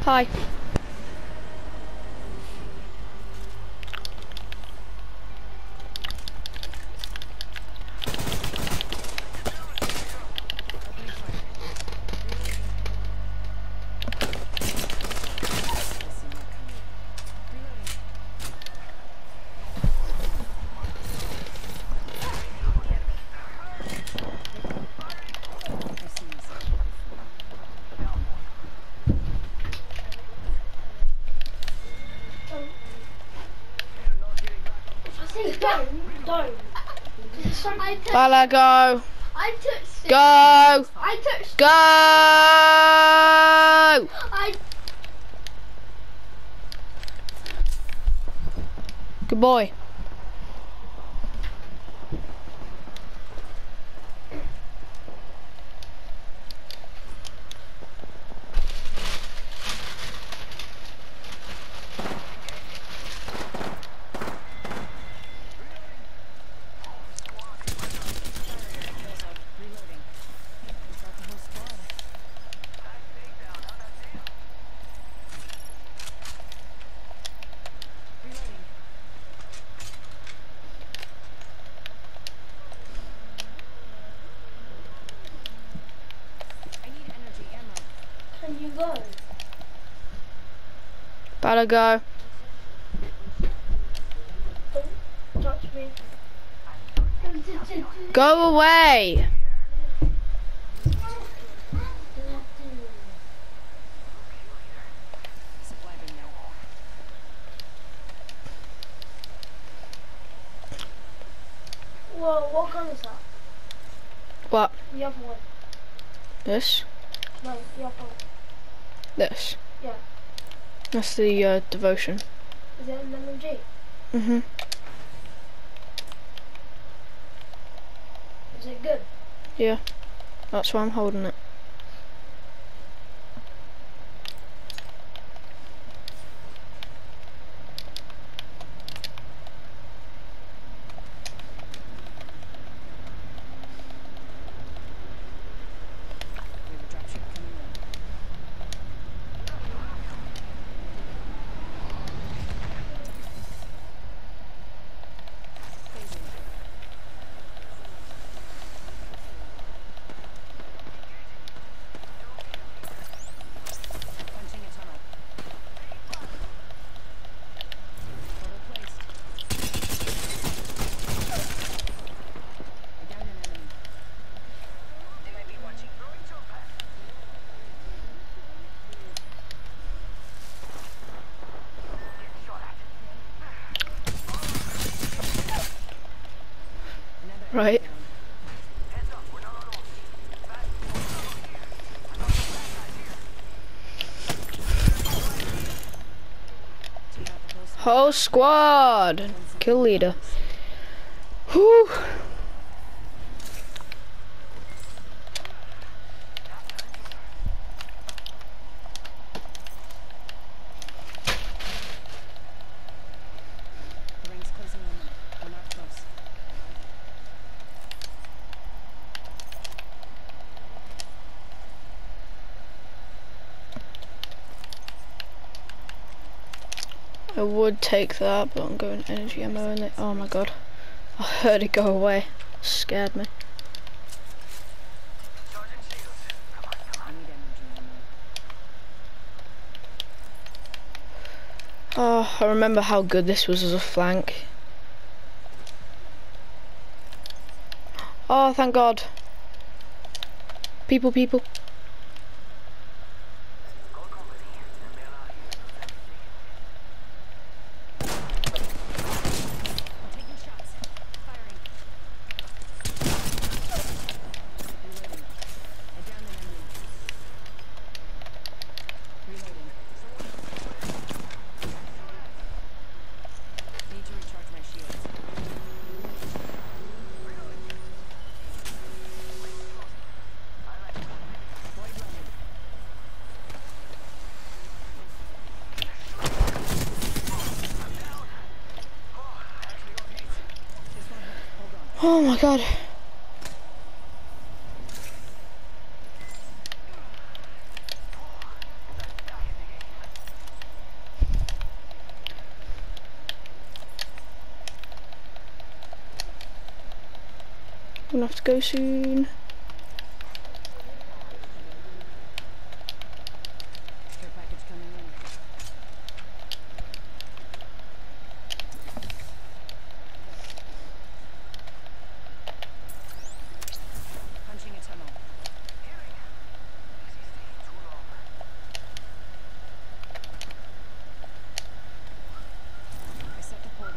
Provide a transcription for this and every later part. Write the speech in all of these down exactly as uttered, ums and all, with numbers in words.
Hi. Don't, don't. Bala, go. I took six. Go. I took. Go. I. Good boy. Can you go? Bala, go. Don't touch me. Go away. Whoa, what gun is that? What? The other one. This? No, the other one. This? Yeah. That's the uh, devotion. Is it an M M G? Mhm. Is it good? Yeah. That's why I'm holding it. Right. Whole squad. Kill leader. Whew. I would take that, but I'm going energy ammo in it. Oh my god. I heard it go away. Scared me. Oh, I remember how good this was as a flank. Oh, thank god. People, people. Oh my god. Gonna have to go soon. Care package coming in. Punching a tunnel. I set the portal.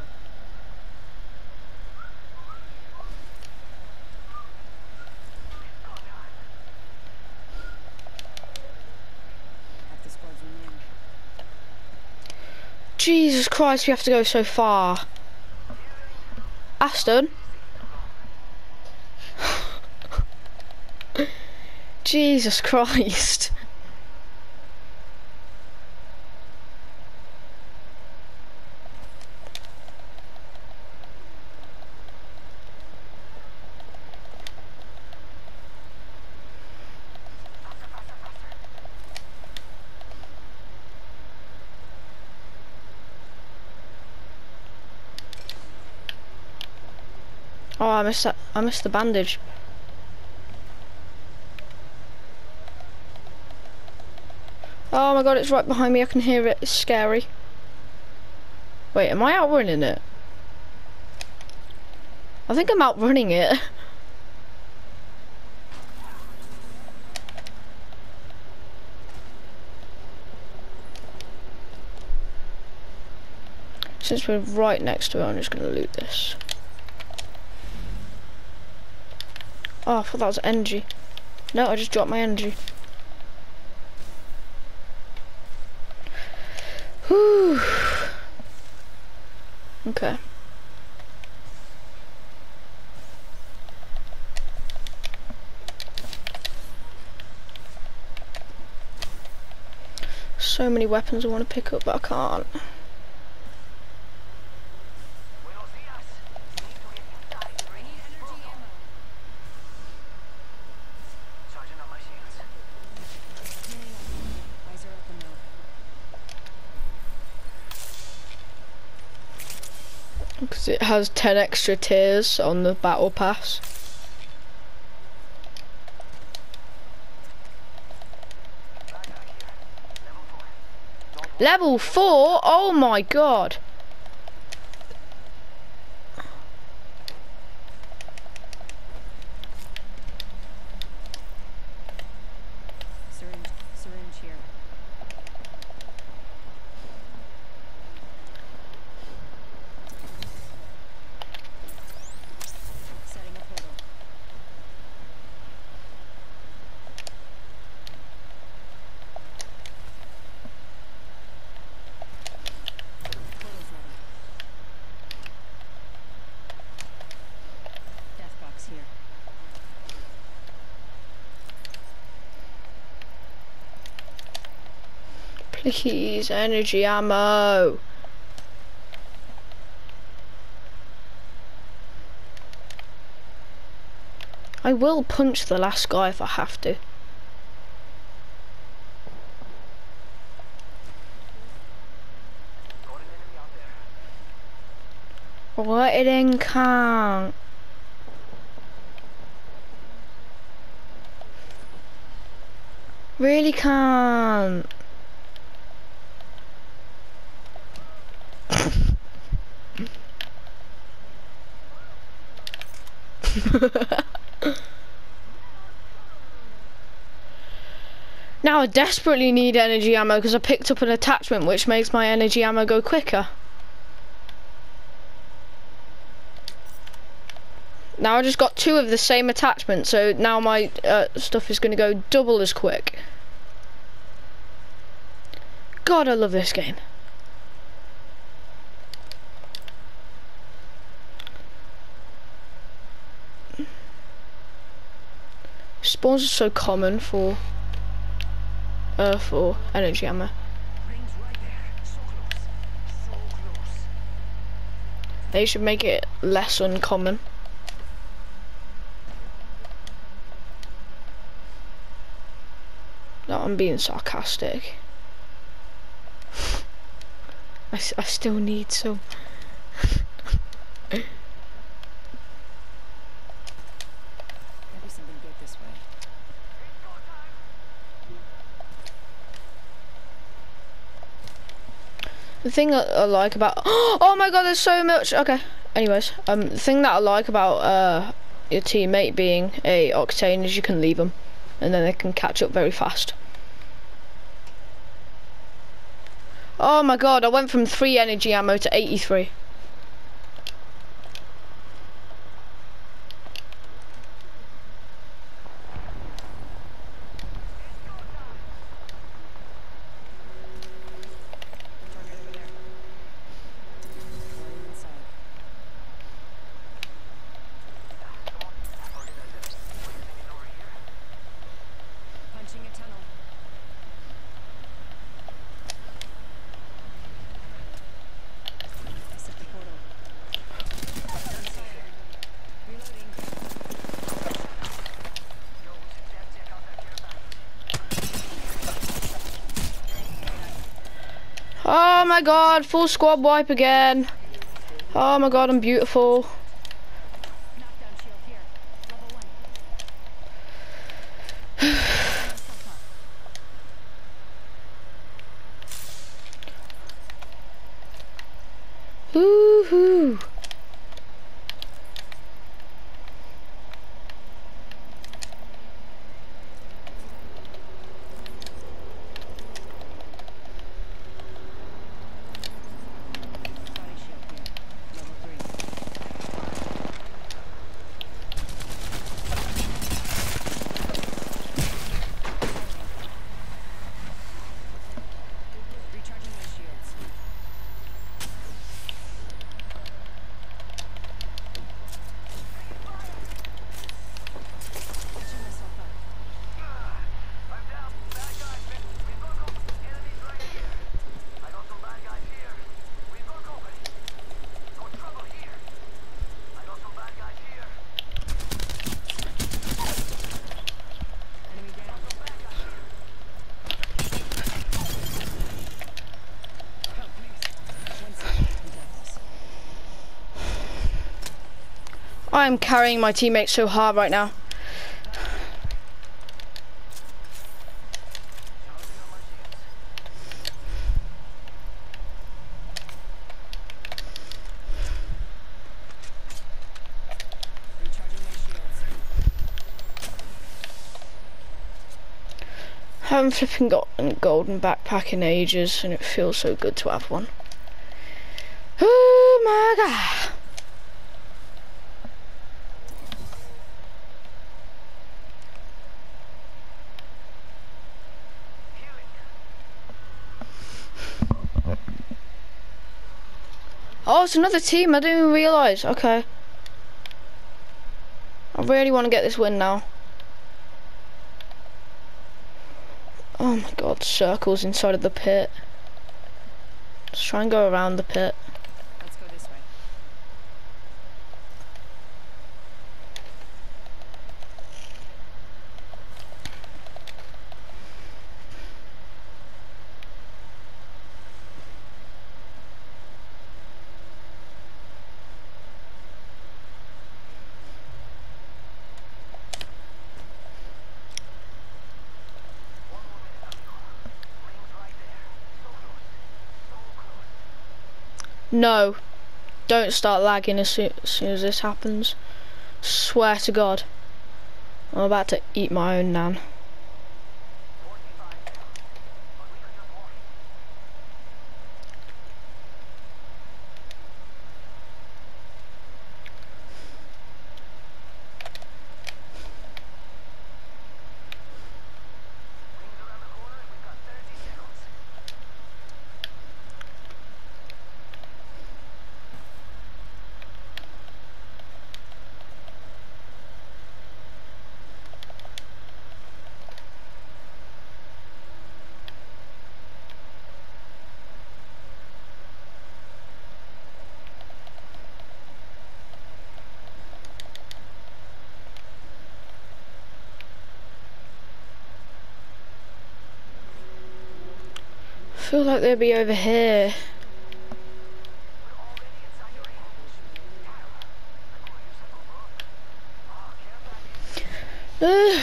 Half the squads remain. Jesus Christ, we have to go so far. Aston? Jesus Christ. Oh, I missed that. I missed the bandage. Oh my god, it's right behind me. I can hear it. It's scary. Wait, am I outrunning it? I think I'm outrunning it. Since we're right next to it, I'm just gonna loot this. Oh, I thought that was energy. No, I just dropped my energy. Whew. Okay. So many weapons I want to pick up, but I can't. Because it has ten extra tiers on the battle pass. Level four? Oh my god. Syringe, syringe here. Setting a portal. Portal's ready. Death box here. Please, energy ammo. I will punch the last guy if I have to. What it in can't. Really can't. Now I desperately need energy ammo because I picked up an attachment which makes my energy ammo go quicker. Now I just got two of the same attachment, so now my uh, stuff is going to go double as quick. God, I love this game. Spawns are so common for uh, for energy ammo. Rings right there. So close. So close. They should make it less uncommon. No, I'm being sarcastic. I, s I still need some. The thing that I like about oh my god, there's so much. Okay. Anyways, um, the thing that I like about uh your teammate being a Octane is you can leave them, and then they can catch up very fast. Oh my god, I went from three energy ammo to eighty-three. Target over there. Going inside. Punching a tunnel. I set the portal. Inside. Reloading. Oh my god, full squad wipe again. Oh my god, I'm beautiful. Knockdown shield here. Level one. Woohoo. Body shield here. Level three. Recharging my shields. Catching myself up. I'm down. Bad guys, man. We've got company. Enemies right here. I got some bad guys here. We've got company. Got trouble here. I got some bad guys here. Enemy down. Bad guys here. Help, please. One second. We got this. I am carrying my teammates so hard right now. Recharging my shields. I haven't flipping got a golden backpack in ages, and it feels so good to have one. Oh my god. Oh, it's another team. I didn't even realise. Okay. I really want to get this win now. Oh my god, circles inside of the pit. Let's try and go around the pit. Let's go this way. No, don't start lagging as soon, as soon as this happens. Swear to God, I'm about to eat my own nan. I feel like they'll be over here. Ugh.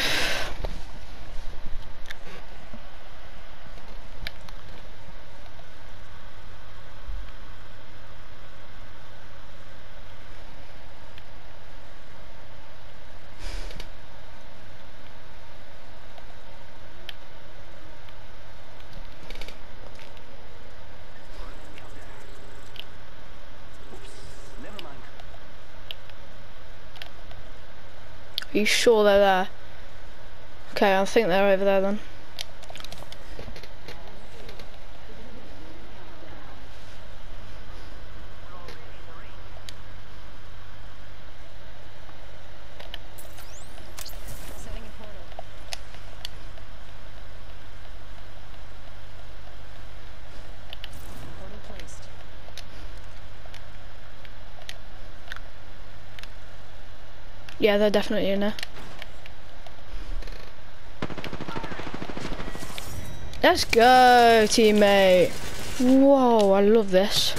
Are you sure they're there? Okay, I think they're over there then. Setting a portal. Portal placed. Yeah, they're definitely in there. Let's go, teammate. Whoa, I love this.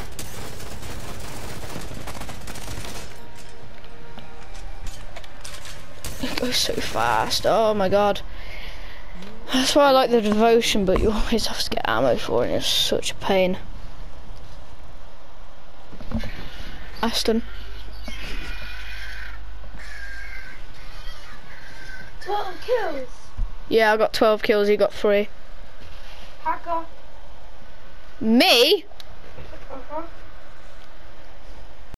It goes so fast. Oh my god. That's why I like the devotion, but you always have to get ammo for it, and it's such a pain. Aston. twelve kills. Yeah, I got twelve kills, you got three. Hacker. Me?